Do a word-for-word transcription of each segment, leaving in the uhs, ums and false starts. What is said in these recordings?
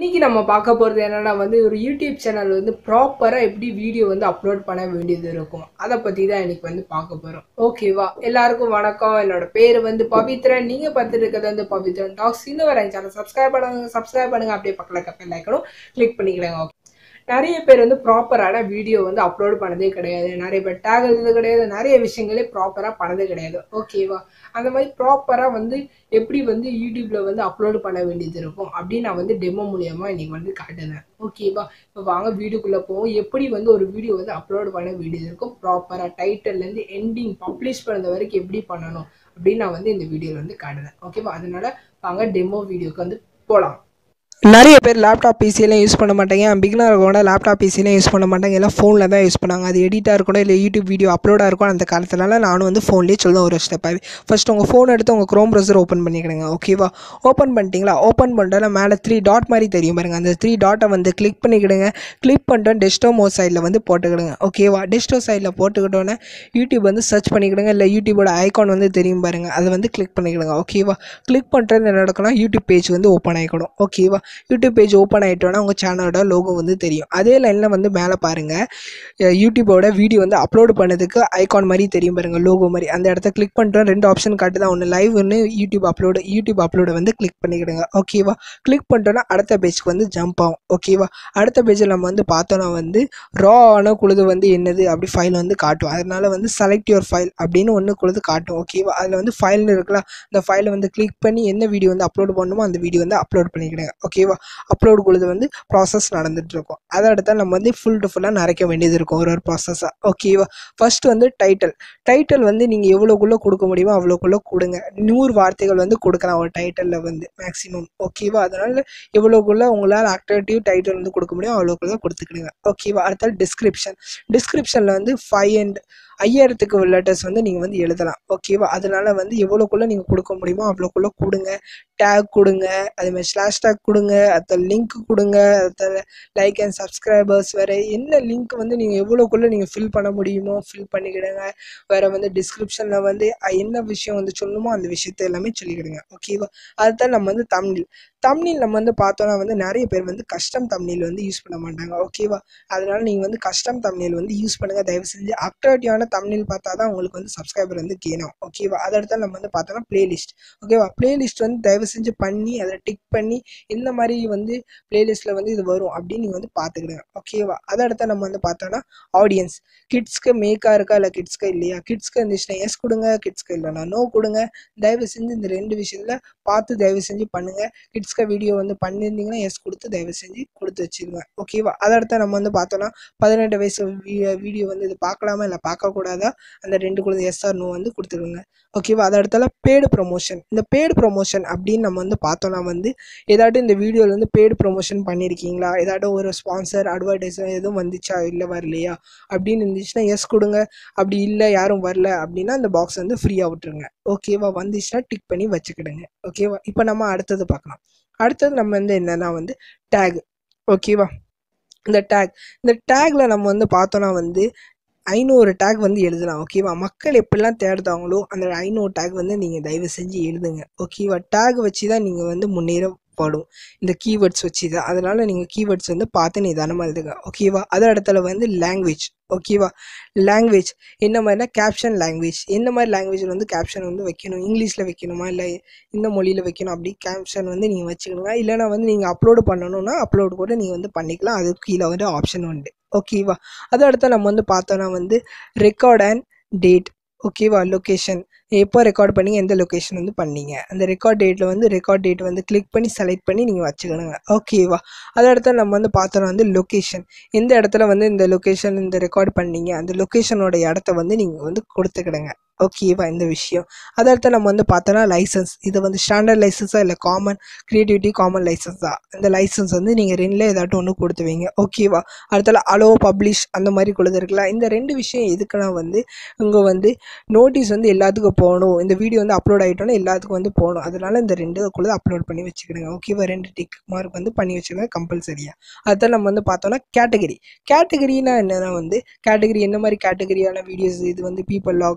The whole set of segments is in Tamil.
இன்னைக்கு நம்ம பார்க்க போகிறது என்னன்னா வந்து ஒரு யூடியூப் சேனல் வந்து ப்ராப்பராக எப்படி வீடியோ வந்து அப்லோட் பண்ண வேண்டியது இருக்கும் அதை பற்றி தான் இன்னைக்கு வந்து பார்க்க போகிறோம். ஓகேவா, எல்லாருக்கும் வணக்கம். என்னோட பேர் வந்து பவித்ரன். நீங்கள் பார்த்துட்டு இருக்கிறது வந்து பவித்ரன் டாக்ஸ். இன்னும் வர சேனல் சப்ஸ்கிரைப் பண்ணுங்க சப்ஸ்கிரைப் பண்ணுங்க அப்படியே பக்கத்தில் கப்பல் லைக்கணும் கிளிக் பண்ணிக்கிறேங்க. நிறைய பேர் வந்து ப்ராப்பரான வீடியோ வந்து அப்லோட் பண்ணதே கிடையாது. நிறைய பேர் டேக் எழுதுறது கிடையாது. நிறைய விஷயங்களே ப்ராப்பராக பண்ணதே கிடையாது. ஓகேவா, அந்த மாதிரி ப்ராப்பராக வந்து எப்படி வந்து யூடியூப்ல வந்து அப்லோடு பண்ண வேண்டியது இருக்கும் அப்படின்னு நான் வந்து டெமோ மூலியமா இன்னைக்கு வந்து காட்டுனேன். ஓகேவா, இப்போ வாங்க வீடியோக்குள்ளே போவோம். எப்படி வந்து ஒரு வீடியோ வந்து அப்லோடு பண்ண வேண்டியது இருக்கும், ப்ராப்பராக டைட்டில்லேருந்து எண்டிங் பப்ளிஷ் பண்ணுறது வரைக்கும் எப்படி பண்ணணும் அப்படின்னு நான் வந்து இந்த வீடியோவில் வந்து காட்டுனேன். ஓகேவா, அதனால வாங்க டெமோ வீடியோக்கு வந்து போகலாம். நிறைய பேர் லேப்டாப் பிசியெல்லாம் யூஸ் பண்ண மாட்டாங்க. பிகினர் கூட லேப்டாப் பிசியெல்லாம் யூஸ் பண்ண மாட்டாங்க. எல்லாம் ஃபோனில் தான் யூஸ் பண்ணாங்க. அது எடிட்டாக இருக்கணும் இல்லை யூடியூப் வீடியோ அப்லோடாக இருக்கும். அந்த காலத்துலலாம் நானும் வந்து ஃபோன்லேயே சொல்லுவேன் ஒரு ஸ்டெப்பாகவே. ஃபஸ்ட் உங்கள் ஃபோன் எடுத்து உங்கள் க்ரோம் ப்ரௌசர் ஓப்பன் பண்ணிக்கிடுங்க. ஓகேவா, ஓப்பன் பண்ணிட்டீங்களா? ஓப்பன் பண்ணுறதுல மேலே த்ரீ டாட் மாதிரி தெரியும் பாருங்க. அந்த த்ரீ டாட்டை வந்து கிளிக் பண்ணிக்கிடுங்க. கிளிக் பண்ணிட்டு டெஸ்க்டாப் மோட் சைடில் வந்து போட்டுக்கிடுங்க. ஓகேவா, டெஸ்க்டாப் சைடில் போட்டுக்கிட்டோன்னே யூடியூப் வந்து சர்ச் பண்ணிக்கிடுங்க. இல்லை யூடியூபோட ஐகான் வந்து தெரியும் பாருங்கள், அதை வந்து கிளிக் பண்ணிக்கிடுங்க. ஓகேவா, கிளிக் பண்ணுறது என்ன நடக்கும்னா யூடியூப் பேஜ் வந்து ஓப்பன் ஆகிக்கணும். ஓகேவா, யூடியூப் பேஜ் ஓப்பன் ஆகிட்டோன்னா உங்கள் சேனலோட லோகோ வந்து தெரியும். அதே லைனில் வந்து மேலே பாருங்கள், யூடியூபோட வீடியோ வந்து அப்லோடு பண்ணதுக்கு ஐகான் மாதிரி தெரியும் பாருங்கள், லோகோ மாதிரி. அந்த இடத்த கிளிக் பண்ணிட்டோம். ரெண்டு ஆப்ஷன் காட்டு தான், ஒன்று லைவ் ஒன்று யூடியூப் அப்லோடு. யூடியூப் அப்லோடு வந்து கிளிக் பண்ணிக்கிடுங்க. ஓகேவா, கிளிக் பண்ணிட்டோன்னா அடுத்த பேஜ்க்கு வந்து ஜம்ப் ஆகும். ஓகேவா, அடுத்த பேஜில் நம்ம வந்து பார்த்தோன்னா வந்து ரா ஆன குழுது வந்து என்னது அப்படி ஃபைல் வந்து காட்டும். அதனால வந்து செலக்ட் யுவர் ஃபைல் அப்படின்னு ஒன்று குழுது காட்டும். ஓகேவா, அதில் வந்து ஃபைல்னு இருக்கலாம். அந்த ஃபைலை வந்து கிளிக் பண்ணி என்ன வீடியோ வந்து அப்லோட் பண்ணணுமோ அந்த வீடியோ வந்து அப்லோட் பண்ணிக்கிடுங்க. ஓகேவா, அப்லோடு பொழுது வந்து ப்ராசஸ் நடந்துட்டு இருக்கும். அதை அடுத்த நம்ம வந்து ஃபுல் டு ஃபுல்லாக நிறைக்க வேண்டியது இருக்கும் ஒரு ஒரு ப்ராசஸாக. ஓகேவா, ஃபர்ஸ்ட் வந்து டைட்டில். டைட்டில் வந்து நீங்கள் எவ்வளோக்குள்ளே கொடுக்க முடியுமோ அவ்வளோக்குள்ளே கொடுங்க. நூறு வார்த்தைகள் வந்து கொடுக்கலாம் ஒரு டைட்டிலில் வந்து மேக்ஸிமம். ஓகேவா, அதனால் எவ்வளோக்குள்ளே உங்களால் ஆக்டிவேட்டிவ் டைட்டில் வந்து கொடுக்க முடியும் அவ்வளோக்குள்ளே கொடுத்துக்கிடுங்க. ஓகேவா, அடுத்தது டிஸ்கிரிப்ஷன். டிஸ்கிரிப்ஷனில் வந்து ஃபைவ் அண்ட் ஐயாயிரத்துக்கு லெட்டர்ஸ் வந்து நீங்கள் வந்து எழுதலாம். ஓகேவா, அதனால் வந்து எவ்வளோக்குள்ளே நீங்கள் கொடுக்க முடியுமோ அவ்வளோக்குள்ளே கொடுங்க. டேக் கொடுங்க, அதேமாதிரி ஸ்லாஷ் டேக் கொடுங்க, அடுத்த லிங்க் கொடுங்க, அடுத்த லைக் அண்ட் சப்ஸ்கிரைபர்ஸ், வேறு என்ன லிங்க் வந்து நீங்கள் எவ்வளோக்குள்ளே நீங்கள் ஃபில் பண்ண முடியுமோ ஃபில் பண்ணிக்கிடுங்க. வேறு வந்து டிஸ்கிரிப்ஷனில் வந்து என்ன விஷயம் வந்து சொல்லணுமோ அந்த விஷயத்தை எல்லாமே சொல்லிக்கிடுங்க. ஓகேவா, அதுதான் நம்ம வந்து தமிழ் தமிழ் நம்ம வந்து பார்த்தோன்னா வந்து நிறைய பேர் வந்து கஸ்டம் தமிழ் வந்து யூஸ் பண்ண மாட்டாங்க. ஓகேவா, அதனால் நீங்கள் வந்து கஸ்டம் தமிழ் வந்து யூஸ் பண்ணுங்கள் தயவு செஞ்சு. அக்டிவேட்டிவான தமிழ் பார்த்தா தான் உங்களுக்கு வந்து சப்ஸ்கிரைபர் வந்து கேணும். ஓகேவா, அதை அடுத்த நம்ம வந்து பார்த்தோன்னா பிளேலிஸ்ட். ஓகேவா, பிளேலிஸ்ட் வந்து தயவு செஞ்சு பண்ணி அதை டிக் பண்ணி இந்த மாதிரி வந்து பிளேலிஸ்ட்டில் வந்து இது வரும் அப்படின்னு நீங்கள் வந்து பார்த்துக்கிடுங்க. ஓகேவா, அதை அடுத்த நம்ம வந்து பார்த்தோன்னா ஆடியன்ஸ். கிட்ஸ்க்கு மேக்காக இருக்கா இல்லை கிட்ஸ்க்கு இல்லையா? கிட்ஸ்க்கு இருந்துச்சுன்னா எஸ் கொடுங்க, கிட்ஸ்க்கு இல்லைனா நோ கொடுங்க. தயவு செஞ்சு இந்த ரெண்டு விஷயத்தில் பார்த்து தயவு செஞ்சு பண்ணுங்கள். கிட்ஸ்க்கு வீடியோ வந்து பண்ணியிருந்தீங்கன்னா எஸ் கொடுத்து தயவு செஞ்சு கொடுத்து வச்சுருங்க. ஓகேவா, அதை அடுத்த நம்ம வந்து பார்த்தோன்னா பதினெட்டு வயசு வீடியோ வந்து இது பார்க்கலாமா இல்லை பார்க்கக்கூடாதா அந்த ரெண்டு குழந்தை எஸ் ஆர் நோ வந்து கொடுத்துருங்க. ஓகேவா, அதை அடுத்தால பேடு ப்ரொமோஷன். இந்த பேடு ப்ரொமோஷன் அப்படின்னு நம்ம வந்து பார்த்தோன்னா வந்து ஏதாட்டும் இந்த வீடியோவில் வந்து பேடு ப்ரொமோஷன் பண்ணியிருக்கீங்களா, ஏதாட்டும் ஒரு ஸ்பான்சர் அட்வர்டைஸர் எதுவும் வந்துச்சா இல்லை வரலையா அப்படின்னு இருந்துச்சுன்னா எஸ் கொடுங்க. அப்படி இல்லை யாரும் வரல அப்படின்னா அந்த பாக்ஸ் வந்து ஃப்ரீயாக விட்டுருங்க. ஓகேவா, வந்துச்சுன்னா டிக் பண்ணி வச்சுக்கிடுங்க. ஓகேவா, இப்போ நம்ம அடுத்தது பார்க்கலாம். அடுத்தது நம்ம வந்து என்னென்னா வந்து டேக். ஓகேவா, இந்த டேக் இந்த டேக்கில் நம்ம வந்து பார்த்தோன்னா வந்து ஐநூறு டேக் வந்து எழுதலாம். ஓகேவா, மக்கள் எப்படிலாம் தேடுதாங்களோ அந்த ஐநூறு டேக் வந்து நீங்கள் தயவு செஞ்சு எழுதுங்க. ஓகேவா, டேக் வச்சு தான் நீங்கள் வந்து முன்னேறப்படும், இந்த கீவேர்ட்ஸ் வச்சு தான். அதனால் நீங்கள் கீவேர்ட்ஸ் வந்து பார்த்து நிதானமாக எழுதுங்க. ஓகேவா, அது இடத்துல வந்து லாங்குவேஜ். ஓகேவா, லாங்குவேஜ் என்ன மாதிரினா கேப்ஷன் லாங்குவேஜ். என்ன மாதிரி லாங்குவேஜில் வந்து கேப்ஷன் வந்து வைக்கணும், இங்கிலீஷில் வைக்கணுமா இல்லை இந்த மொழியில் வைக்கணும் அப்படி கேப்ஷன் வந்து நீங்கள் வச்சுக்கணுங்க. இல்லைனா வந்து நீங்கள் அப்லோடு பண்ணணுன்னா அப்லோடு கூட நீங்கள் வந்து பண்ணிக்கலாம். அதுக்கு கீழே வந்து ஆப்ஷன் உண்டு. ஓகேவா, அதை அடுத்து நம்ம வந்து பார்த்தோன்னா வந்து ரெக்கார்ட் அண்ட் டேட். ஓகேவா, லொக்கேஷன் எப்போ ரெக்கார்ட் பண்ணி எந்த லொக்கேஷன் வந்து பண்ணீங்க அந்த ரெக்கார்ட் டேட்டில் வந்து ரெக்கார்ட் டேட் வந்து கிளிக் பண்ணி செலக்ட் பண்ணி நீங்கள் வச்சுக்கணுங்க. ஓகேவா, அதை அடுத்து நம்ம வந்து பார்த்தோன்னா வந்து லொக்கேஷன். எந்த இடத்துல வந்து இந்த லொக்கேஷன் இந்த ரெக்கார்ட் பண்ணீங்க அந்த லொக்கேஷனோட இடத்த வந்து நீங்கள் வந்து கொடுத்துக்கிடுங்க. ஓகேவா, இந்த விஷயம். அதை அடுத்து நம்ம வந்து பார்த்தோன்னா லைசன்ஸ். இது வந்து ஸ்டாண்டர்ட் லைசன்ஸாக இல்லை காமன் க்ரியேட்டிவிட்டி காமன் லைசன்ஸ் தான். இந்த லைசன்ஸ் வந்து நீங்கள் ரெண்டில் ஏதாட்டும் ஒன்று கொடுத்து வைங்க. ஓகேவா, அடுத்தால அலோ பப்ளிஷ் அந்த மாதிரி கொடுத்துருக்கலாம். இந்த ரெண்டு விஷயம் எதுக்குன்னா வந்து இங்கே வந்து நோட்டீஸ் வந்து எல்லாத்துக்கும் போகணும். இந்த வீடியோ வந்து அப்லோட் ஆகிட்டோன்னா எல்லாத்துக்கும் வந்து போகணும். அதனால் இந்த ரெண்டுக்குள்ளே அப்லோட் பண்ணி வச்சுக்கிடுங்க. ஓகேவா, ரெண்டு டிக் மார்க் வந்து பண்ணி வச்சுக்கோங்க கம்பல்சரியாக. அதுதான் நம்ம வந்து பார்த்தோன்னா கேட்டகரி. கேட்டகரினா என்னென்னா வந்து கேட்டகரி என்ன மாதிரி கேட்டகரியான வீடியோஸ் இது வந்து பீப்பிள் லாகா இல்லைனா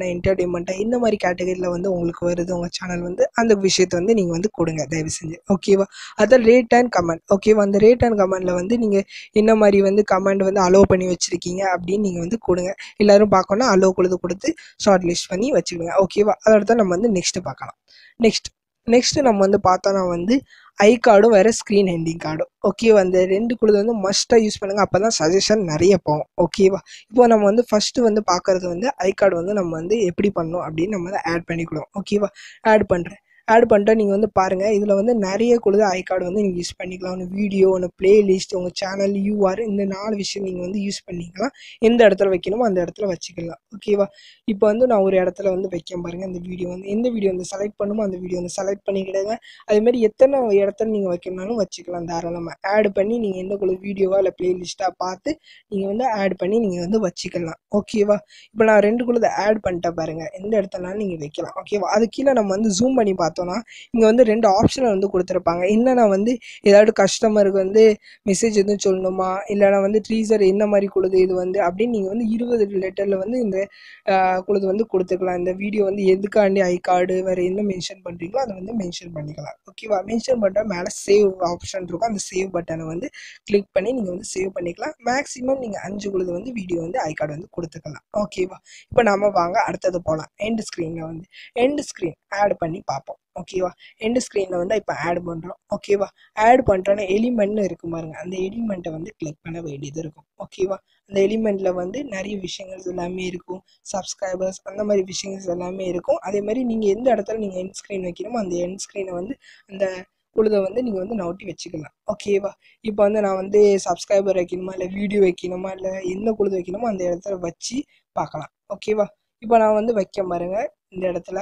என்டர்டெயின்மெண்ட்டாக இந்த மாதிரி கேட்டகரியில் வந்து உங்களுக்கு வருது உங்கள் சேனல் வந்து அந்த விஷயத்தை வந்து நீங்கள் வந்து கொடுங்க தயவு செஞ்சு. ஓகேவா? அதான் ரேட் அண்ட் கமெண்ட். ஓகேவா? அந்த ரேட் அண்ட் கமெண்டில் வந்து நீங்கள் என்ன மாதிரி வந்து கமெண்ட் வந்து அலோவ் பண்ணி வச்சுருக்கீங்க அப்படின்னு நீங்கள் வந்து கொடுங்க. எல்லோரும் பார்க்கணுன்னா அலோவ் கொடுத்து கொடுத்து ஷார்ட் லிஸ்ட் பண்ணி வச்சுக்கோங்க. ஓகேவா? அதோட நம்ம வந்து நெக்ஸ்ட்டு பார்க்கலாம். நெக்ஸ்ட் நெக்ஸ்ட்டு நம்ம வந்து பார்த்தோன்னா வந்து ஐ கார்டும் வேறு ஸ்க்ரீன் ஹெண்டிங் கார்டும். ஓகேவா? அந்த ரெண்டு குழுது வந்து மஸ்ட்டாக யூஸ் பண்ணுங்கள். அப்போ தான் சஜஷன் நிறைய போகும். ஓகேவா? இப்போ நம்ம வந்து ஃபஸ்ட்டு வந்து பார்க்குறது வந்து ஐ கார்டு வந்து நம்ம வந்து எப்படி பண்ணணும் அப்படின்னு நம்ம வந்து ஆட் பண்ணிக்கிடுவோம். ஓகேவா? ஆட் பண்ணுறேன் ஆட் பண்ணிட்டா நீங்கள் வந்து பாருங்கள், இதில் வந்து நிறைய குழுது ஐ கார்டு வந்து நீங்கள் யூஸ் பண்ணிக்கலாம். ஒன்று வீடியோ, ஒன்று பிளேலிஸ்ட், உங்கள் சேனல் யூஆர், இந்த நாலு விஷயம் நீங்கள் வந்து யூஸ் பண்ணிக்கலாம். எந்த இடத்துல வைக்கணுமோ அந்த இடத்துல வச்சுக்கலாம். ஓகேவா? இப்போ வந்து நான் ஒரு இடத்துல வந்து வைக்க பாருங்கள். இந்த வீடியோ வந்து எந்த வீடியோ வந்து செலக்ட் பண்ணுமோ அந்த வீடியோ வந்து செலக்ட் பண்ணிக்கிடுங்க. அதேமாதிரி எத்தனை இடத்துல நீங்கள் வைக்கணும்னாலும் வச்சுக்கலாம் தாராளமாக. ஆட் பண்ணி நீங்கள் எந்த குழு வீடியோவா இல்லை பிளேலிஸ்ட்டாக பார்த்து நீங்கள் வந்து ஆட் பண்ணி நீங்கள் வந்து வச்சுக்கலாம். ஓகேவா? இப்போ நான் ரெண்டு குழுதை ஆட் பண்ணிட்டேன் பாருங்கள். எந்த இடத்துலனாலும் நீங்கள் வைக்கலாம். ஓகேவா? அது கீழே நம்ம வந்து ஜூம் பண்ணி பார்த்தோம் இங்கே வந்து ரெண்டு ஆப்ஷனை வந்து கொடுத்துருப்பாங்க. என்னன்னா வந்து ஏதாவது கஸ்டமருக்கு வந்து மெசேஜ் எதுவும் சொல்லணுமா, இல்லைனா வந்து ட்ரீசர் என்ன மாதிரி கொடுது இது வந்து அப்படின்னு நீங்கள் வந்து இருபது லெட்டரில் வந்து இந்த கொடுது வந்து கொடுத்துக்கலாம். இந்த வீடியோ வந்து எதுக்காண்டி ஐ கார்டு வேறு என்ன மென்ஷன் பண்ணுறீங்களோ அதை வந்து மென்ஷன் பண்ணிக்கலாம். ஓகேவா? மென்ஷன் பண்ணுற மேலே சேவ் ஆப்ஷன் இருக்கும். அந்த சேவ் பட்டனை வந்து கிளிக் பண்ணி நீங்கள் வந்து சேவ் பண்ணிக்கலாம். மேக்ஸிமம் நீங்கள் அஞ்சு குழுது வந்து வீடியோ வந்து ஐ கார்டு வந்து கொடுத்துக்கலாம். ஓகேவா? இப்போ நம்ம வாங்க அடுத்தது போகலாம். எண்ட் ஸ்க்ரீனில் வந்து எண்ட் ஸ்க்ரீன் ஆட் பண்ணி பார்ப்போம். ஓகேவா? எண்ட் ஸ்க்ரீனில் வந்து இப்போ ஆட் பண்ணுறோம். ஓகேவா? ஆட் பண்ணுறோன்னா எலிமெண்ட்னு இருக்கும் பாருங்க. அந்த எலிமெண்ட்டை வந்து கிளிக் பண்ண வேண்டியது இருக்கும். ஓகேவா? அந்த எலிமெண்ட்டில் வந்து நிறைய விஷயங்கள் எல்லாமே இருக்கும். சப்ஸ்கிரைபர்ஸ் அந்த மாதிரி விஷயங்கள் எல்லாமே இருக்கும். அதே மாதிரி நீங்கள் எந்த இடத்துல நீங்கள் எண்ட் ஸ்க்ரீன் வைக்கணுமோ அந்த எண்ட் ஸ்க்ரீனை வந்து அந்த குழுதை வந்து நீங்கள் வந்து நவுட்டி வச்சுக்கலாம். ஓகேவா? இப்போ வந்து நான் வந்து சப்ஸ்கிரைபர் வைக்கணுமா இல்லை வீடியோ வைக்கணுமா இல்லை எந்த குழுது வைக்கணுமோ அந்த இடத்துல வச்சு பார்க்கலாம். ஓகேவா? இப்போ நான் வந்து வைக்க பாருங்க. இந்த இடத்துல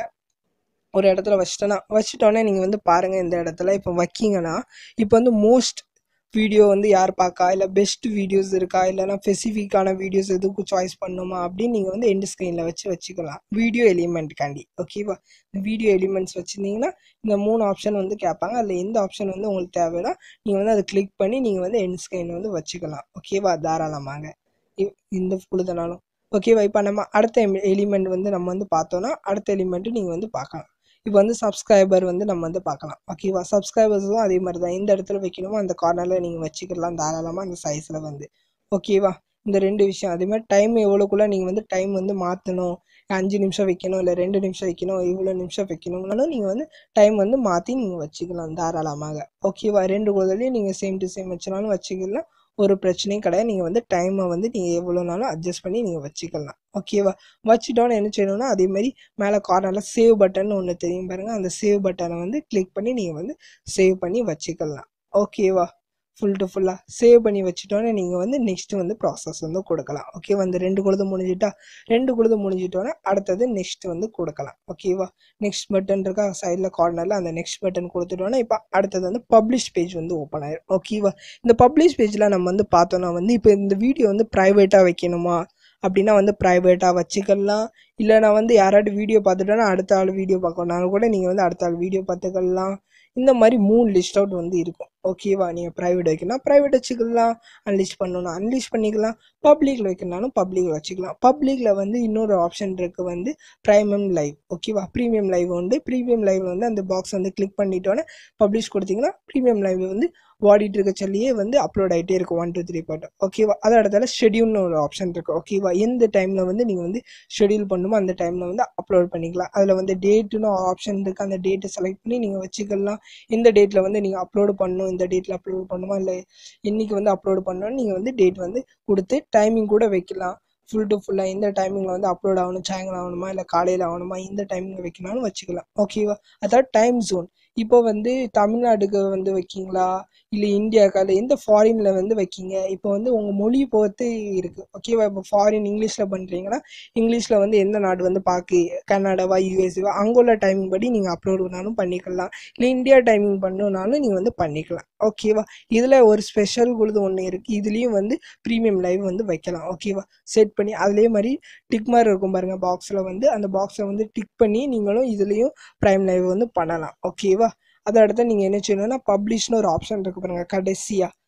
ஒரு இடத்துல வச்சிட்டேன்னா வச்சுட்டோன்னே நீங்கள் வந்து பாருங்கள். இந்த இடத்துல இப்போ வைக்கிங்கன்னா இப்போ வந்து மோஸ்ட் வீடியோ வந்து யார் பார்க்கா, இல்லை பெஸ்ட் வீடியோஸ் இருக்கா, இல்லைனா ஸ்பெசிஃபிக்கான வீடியோஸ் எதுக்கும் சாய்ஸ் பண்ணணுமா அப்படின்னு நீங்கள் வந்து எண்ட் ஸ்க்ரீனில் வச்சு வச்சுக்கலாம். வீடியோ எலிமெண்ட்காண்டி. ஓகேவா? வீடியோ எலிமெண்ட்ஸ் வச்சுருந்தீங்கன்னா இந்த மூணு ஆப்ஷன் வந்து கேட்பாங்க. அதில் எந்த ஆப்ஷன் வந்து உங்களுக்கு தேவைன்னா நீங்கள் வந்து அதை கிளிக் பண்ணி நீங்கள் வந்து எண்ட் ஸ்க்ரீனில் வந்து வச்சுக்கலாம். ஓகேவா? தாராளமாக இந்த குழுதனாலும். ஓகேவா? இப்போ நம்ம அடுத்த எலிமெண்ட் வந்து நம்ம வந்து பார்த்தோன்னா அடுத்த எலிமெண்ட்டு நீங்கள் வந்து பார்க்கலாம். இப்போ வந்து சப்ஸ்கிரைபர் வந்து நம்ம வந்து பார்க்கலாம். ஓகேவா? சப்ஸ்கிரைபர்ஸும் அதே மாதிரி தான். எந்த இடத்துல வைக்கணுமோ அந்த கார்னரில் நீங்கள் வச்சுக்கலாம் தாராளமாக அந்த சைஸில் வந்து. ஓகேவா? இந்த ரெண்டு விஷயம். அதே மாதிரி டைம் எவ்வளோக்குள்ளே நீங்கள் வந்து டைம் வந்து மாற்றணும், அஞ்சு நிமிஷம் வைக்கணும் இல்லை ரெண்டு நிமிஷம் வைக்கணும், இவ்வளோ நிமிஷம் வைக்கணும்னாலும் நீங்கள் வந்து டைம் வந்து மாற்றி நீங்கள் வச்சுக்கலாம் தாராளமாக. ஓகேவா? ரெண்டு குழுலையும் நீங்கள் சேம் டு சேம் வச்சுனாலும் வச்சுக்கலாம். ஒரு பிரச்சனையும் கிடையாது. நீங்கள் வந்து டைமை வந்து நீங்கள் எவ்வளோனாலும் அட்ஜஸ்ட் பண்ணி நீங்கள் வச்சுக்கலாம். ஓகேவா? வச்சுட்டோன்னு என்ன செய்யணும்னா அதேமாதிரி மேலே கார்னரில் சேவ் பட்டன் ஒன்று தெரியும் பாருங்கள். அந்த சேவ் பட்டனை வந்து கிளிக் பண்ணி நீங்கள் வந்து சேவ் பண்ணி வச்சுக்கலாம். ஓகேவா? ஃபுல் டு ஃபுல்லாக சேவ் பண்ணி வச்சுட்டோன்னே நீங்கள் வந்து நெக்ஸ்ட்டு வந்து ப்ராசஸ் வந்து கொடுக்கலாம். ஓகேவா? இந்த ரெண்டு குழுது முடிஞ்சிட்டா ரெண்டு குழுது முடிஞ்சிட்டோன்னே அடுத்தது நெக்ஸ்ட்டு வந்து கொடுக்கலாம். ஓகேவா? நெக்ஸ்ட் பட்டன் இருக்கா சைடில் கார்னரில் அந்த நெக்ஸ்ட் பட்டன் கொடுத்துட்டோன்னா இப்போ அடுத்தது வந்து பப்ளிஷ் பேஜ் வந்து ஓப்பன் ஆயிடும். ஓகேவா? இந்த பப்ளிஷ் பேஜில் நம்ம வந்து பார்த்தோன்னா வந்து இப்போ இந்த வீடியோ வந்து ப்ரைவேட்டாக வைக்கணுமா அப்படின்னா வந்து ப்ரைவேட்டாக வச்சுக்கலாம். இல்லை நான் வந்து யாராவது வீடியோ பார்த்துட்டோன்னா அடுத்த ஆள் வீடியோ பார்க்கணுன்னாலும் கூட நீங்கள் வந்து அடுத்த ஆள் வீடியோ பார்த்துக்கலாம். இந்த மாதிரி மூணு லிஸ்ட் அவுட் வந்து இருக்கும். ஓகேவா? நீங்கள் ப்ரைவேட் வைக்கணும் ப்ரைவேட் வச்சுக்கலாம், அன்லிஸ்ட் பண்ணணும்னா அன்லிஸ்ட் பண்ணிக்கலாம், பப்ளிக்கில் வைக்கணும்னாலும் பப்ளிக்கில் வச்சுக்கலாம். பப்ளிக்கில் வந்து இன்னொரு ஆப்ஷன் இருக்குது வந்து ப்ரீமியம் லைவ். ஓகேவா? ப்ரீமியம் லைவ் வந்து ப்ரீமியம் லைவ் வந்து அந்த பாக்ஸ் வந்து கிளிக் பண்ணிட்டோன்னே பப்ளிஷ் கொடுத்தீங்கன்னா ப்ரீமியம் லைவ் வந்து ஓடிட்டு இருக்க சொல்லியே வந்து அப்லோட் ஆகிட்டே இருக்கும் ஒன் டூ த்ரீ பாட்டு. ஓகேவா? அதோட இடத்துல ஷெடியூல்னு ஒரு ஆப்ஷன் இருக்குது. ஓகேவா? எந்த டைமில் வந்து நீங்கள் வந்து ஷெடியூல் பண்ணுமோ அந்த டைமில் வந்து அப்லோட் பண்ணிக்கலாம். அதில் வந்து டேட்டுன்னு ஆப்ஷன் இருக்குது. அந்த டேட்டை செலக்ட் பண்ணி நீங்கள் வச்சுக்கலாம். எந்த டேட்டில் வந்து நீங்கள் அப்லோடு பண்ணணும், இந்த டேட்டில் அப்லோட் பண்ணுமா இல்லை இன்றைக்கி வந்து அப்லோடு பண்ணணும்னு நீங்கள் வந்து டேட் வந்து கொடுத்து டைமிங் கூட வைக்கலாம். ஃபுல் டு ஃபுல்லாக எந்த டைமிங்கில் வந்து அப்லோட் ஆகணும், சாயங்காலம் ஆகணுமா இல்லை காலையில் ஆகணுமா இந்த டைமில் வைக்கணும்னு வச்சுக்கலாம். ஓகேவா? அதாவது டைம் ஜோன். இப்போ வந்து தமிழ்நாடுக்கு வந்து வைக்கிங்களா இல்லை இந்தியாவுக்கு இல்லை எந்த ஃபாரினில் வந்து வைக்கிங்க, இப்போ வந்து உங்கள் மொழி பொறுத்து இருக்குது. ஓகேவா? இப்போ ஃபாரின் இங்கிலீஷில் பண்ணுறீங்கன்னா இங்கிலீஷில் வந்து எந்த நாடு வந்து பார்க்கு கனடாவா யூஎஸ்ஏவா அங்கே உள்ள டைமிங் படி நீங்கள் அப்லோட் பண்ணாலும் பண்ணிக்கலாம். இல்லை இந்தியா டைமிங் பண்ணணுன்னாலும் நீங்கள் வந்து பண்ணிக்கலாம். ஓகேவா? இதில் ஒரு ஸ்பெஷல் குழுது ஒன்று இருக்குது. இதுலேயும் வந்து ப்ரீமியம் லைவ் வந்து வைக்கலாம். ஓகேவா? செட் பண்ணி அதே மாதிரி டிக் மாதிரி இருக்கும் பாருங்கள் பாக்ஸில் வந்து அந்த பாக்ஸை வந்து டிக் பண்ணி நீங்களும் இதுலேயும் ப்ரைம் லைவ் வந்து பண்ணலாம். ஓகேவா? அதை அடுத்து நீங்கள் என்ன செய்யணும்னா பப்ளிஷ்னு ஒரு ஆப்ஷன் இருக்குது பாருங்கள் கடைசியாக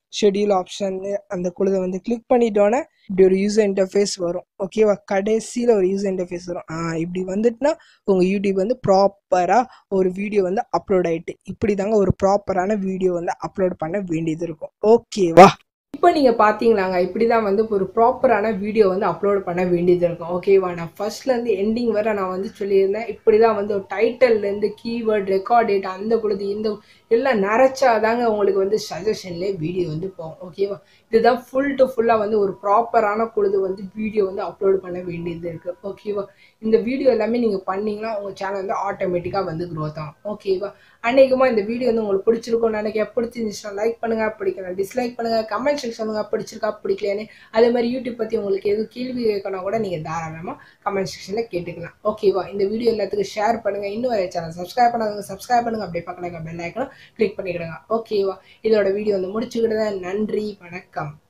ஷெட்யூல் ஆப்ஷன் அந்த குழுதை வந்து கிளிக் பண்ணிட்டோன்னே இப்படி ஒரு யூசர் இன்டர்ஃபேஸ் வரும். ஓகேவா, கடைசியில் ஒரு யூசர் இன்டர்ஃபேஸ் வரும். ஆ இப்படி வந்துட்டுனா உங்கள் யூடியூப் வந்து ப்ராப்பராக ஒரு வீடியோ வந்து அப்லோட் ஆகிட்டு இப்படி தாங்க ஒரு ப்ராப்பரான வீடியோ வந்து அப்லோட் பண்ண வேண்டியது இருக்கும். ஓகேவா, இப்போ நீங்கள் பார்த்தீங்களாங்க, இப்படி தான் வந்து ஒரு ப்ராப்பரான வீடியோ வந்து அப்லோட் பண்ண வேண்டியது இருக்கும். ஓகேவா, நான் ஃபர்ஸ்ட்லேருந்து எண்டிங் வரை நான் வந்து சொல்லியிருந்தேன். இப்படி தான் வந்து ஒரு டைட்டில்லேருந்து கீவேர்ட் ரெக்கார்ட் டேட் அந்த கொடுத்து இந்த எல்லாம் நிறச்சாதாங்க உங்களுக்கு வந்து சஜஷன்லேயே வீடியோ வந்து போகும். ஓகேவா, இதுதான் ஃபுல் டு ஃபுல்லாக வந்து ஒரு ப்ராப்பரான பொழுது வந்து வீடியோ வந்து அப்லோட் பண்ண வேண்டியது இருக்குது. ஓகேவா, இந்த வீடியோ எல்லாமே நீங்கள் பண்ணிங்கன்னா உங்கள் சேனல் வந்து ஆட்டோமேட்டிக்காக வந்து க்ரோத் ஆகும். ஓகேவா, அநேகமாக இந்த வீடியோ வந்து உங்களுக்கு பிடிச்சிருக்கும்னு நினைக்கிறேன். பிடிச்சிருந்துச்சுன்னா லைக் பண்ணுங்கள், பிடிக்கல டிஸ்லைக் பண்ணுங்கள், கமெண்ட் செக்ஷன் சொல்லுங்கள் பிடிச்சிருக்கா பிடிக்கலையானு. அதே மாதிரி யூடியூப் பற்றி உங்களுக்கு எதுவும் கேள்வி கேட்கணும் கூட நீங்கள் தாராளமாக கமெண்ட் செக்ஷனில் கேட்டுக்கலாம். ஓகேவா, இந்த வீடியோ எல்லாத்துக்கும் ஷேர் பண்ணுங்கள். இன்னும் வரை சேனல் சப்ஸ்கிரைப் பண்ணாதவங்க சப்ஸ்கிரைப் பண்ணுங்கள். அப்படியே பக்கத்தில் பெல் ஐக்கனும் கிளிக் பண்ணிக்கிடுங்க. ஓகேவா, இதோட வீடியோ வந்து முடிச்சுக்கிட்டு நன்றி, வணக்கம்.